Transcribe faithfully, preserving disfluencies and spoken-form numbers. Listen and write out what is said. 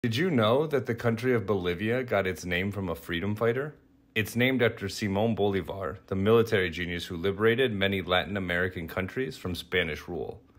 Did you know that the country of Bolivia got its name from a freedom fighter? It's named after Simón Bolívar, the military genius who liberated many Latin American countries from Spanish rule.